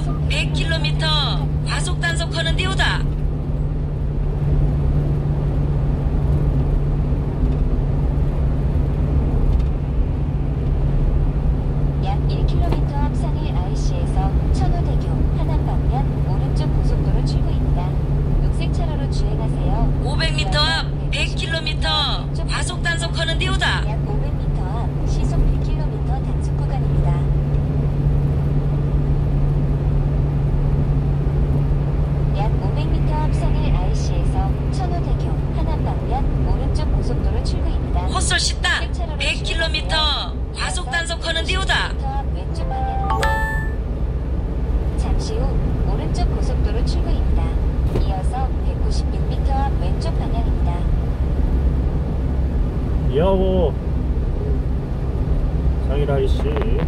앞 100km 과속 단속하는 데오다. 약 1km 앞 상일 IC에서 천호대교 하남 방면 오른쪽 고속도로 출구입니다. 녹색 차로로 주행하세요. 500m 앞 100km 과속 단속하는 데오다. 약 500m 앞 시속 100km 단속 구간입니다. 약 500m 앞 상일 IC에서 천호대교 하남 방면 오른쪽 고속도로 출구입니다. 헛솔 씻다. 녹색 차로로 100km 주행하세요. 과속 단속하는 데오다. 10km 앞 왼쪽 방향입니다. 잠시 후 오른쪽 고속도로 출구입니다. 이어서 196m 앞 왼쪽 방향입니다. 이하고 상일 IC